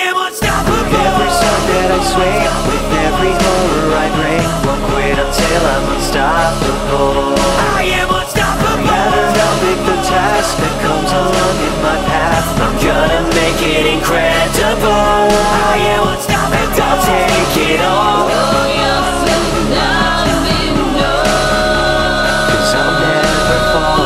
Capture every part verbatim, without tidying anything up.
am unstoppable. Every song that I swing, with every horror I bring, won't quit until I'm unstoppable. I am unstoppable. No matter how big the task that comes along in my path, I'm gonna make it incredible. I am unstoppable. And I'll take it all. Cause I'll never fall.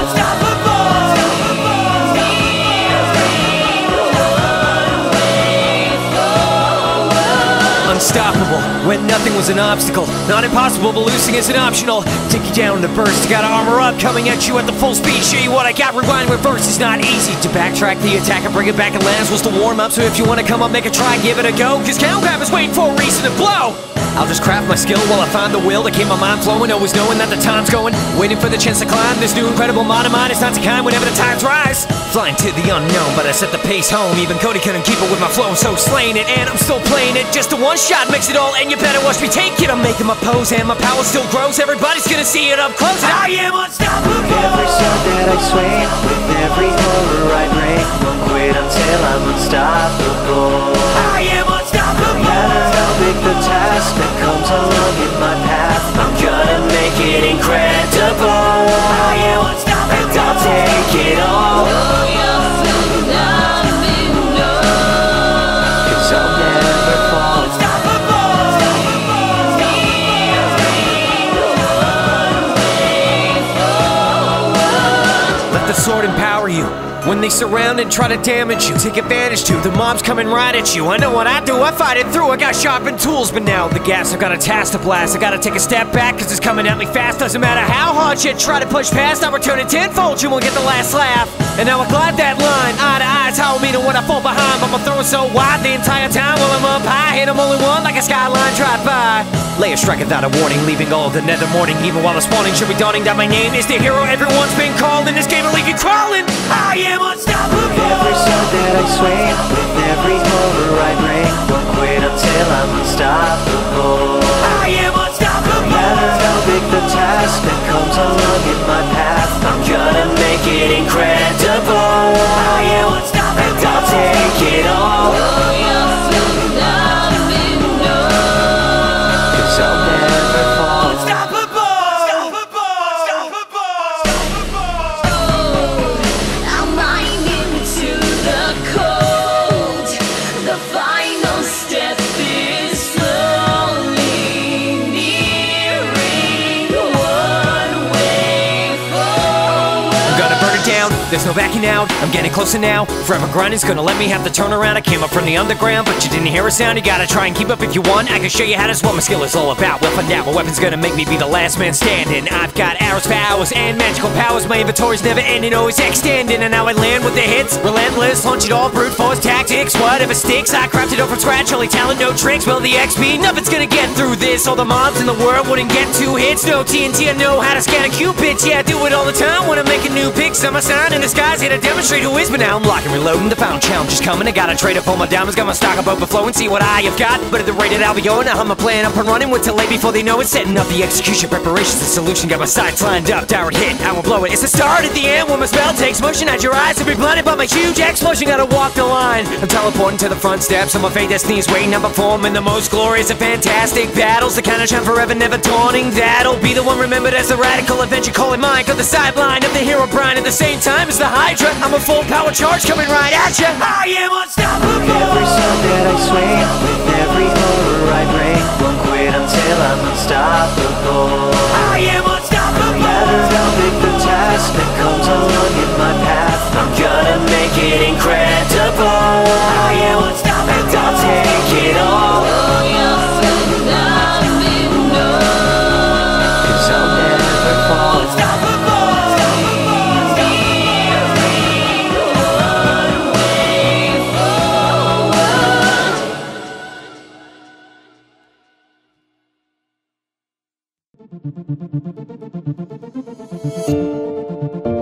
Unstoppable, when nothing was an obstacle. Not impossible, but losing isn't optional. Take you down to burst, gotta armor up, coming at you at the full speed. Show you what I got, rewind, reverse. It's not easy to backtrack the attack and bring it back. And last was the warm up, so if you wanna come up, make a try, give it a go. Cause Count Grab is waiting for a reason to blow. I'll just craft my skill while I find the will to keep my mind flowing, always knowing that the time's going, waiting for the chance to climb this new incredible mind of mine. It's not too kind whenever the tides rise. Flying to the unknown, but I set the pace home. Even Cody couldn't keep it with my flow, so slaying it, and I'm still playing it. Just a one shot makes it all, and you better watch me take it. I'm making my pose, and my power still grows. Everybody's gonna see it up close. And I am unstoppable. Every song that I swing, with every horror I bring, won't quit until I'm unstoppable. I am unstoppable. No matter how big the task that comes along in my path, I'm gonna make it incredible. I am unstoppable. And I'll take it all. Cause I'll never fall. Let the sword empower you. When they surround and try to damage you, take advantage to. The mob's coming right at you. I know what I do, I fight it through. I got sharpened tools, but now the gas, I've got a task to blast. I gotta take a step back, cause it's coming at me fast. Doesn't matter how hard you try to push past, I'll return it tenfold, you won't get the last laugh. And now I glide that line, eye to eye, it's how I mean it when I fall behind. But I'm throwing so wide the entire time while I'm up high. Hit them only one like a skyline drive by. Lay a strike without a warning, leaving all the nether morning. Even while the spawning should be dawning that my name is the hero everyone's been called. In this game I'll leave you crawling. I am unstoppable. Every song that I swing, with every horror I bring, won't quit until I'm unstoppable. I am unstoppable. No matter how big the task that comes along in my path, I'm gonna make it incredible. I am unstoppable. And I'll take it all. Cause I'll never fall. Unstoppable. I'm lying into the cold. The final step is slowly nearing one way forward. I'm gonna burn it down, there's no backing out. I'm getting closer now, forever grinding's gonna let me have the turnaround. I came up from the underground, but you didn't hear a sound. You gotta try and keep up if you want. I can show you how that's what my skill is all about. Well, find out, my weapon's gonna make me be the last man standing. I've got arrows for hours and magical powers. My inventory's never ending, always extending. And now I land with the hits, relentless, launch it all, brute force tactics. Whatever sticks, I crafted it all from scratch. Only talent, no tricks, well the X P, nothing's gonna get through this. All the mobs in the world wouldn't get two hits. No T N T, I know how to scan a Cupid. Yeah, I do it all the time when I'm making new picks. I'm a sign in the skies here to demonstrate who is. But now I'm locking, reloading, the found challenge is coming. I gotta trade up all my diamonds, got my stock up overflowing. See what I have got, but at the rate that I'll be going, now I'm a plan up and running with till late before they know it. Setting up the execution, preparations, the solution. Got my sights lined up, direct hit, I won't blow it. It's the start at the end when my spell takes motion at your eyes. To be blinded by my huge explosion, gotta walk the line. I'm teleporting to the front steps, and my fate destiny is waiting. I'm performing the most glorious and fantastic battles. The kind of shine forever, never dawning. That'll be the one remembered as the radical adventure calling mine. Got the sideline of the hero Brian at the same time as the Hydra. I'm a full power charge coming right at ya. I am unstoppable. Every song that I swing, with every horror I bring, won't quit until I'm unstoppable. I am unstoppable. No matter how big the task that comes along in my path, I'm gonna make it incredible. I am unstoppable. And I'll take it all. Cause I'll never fall. Unstoppable.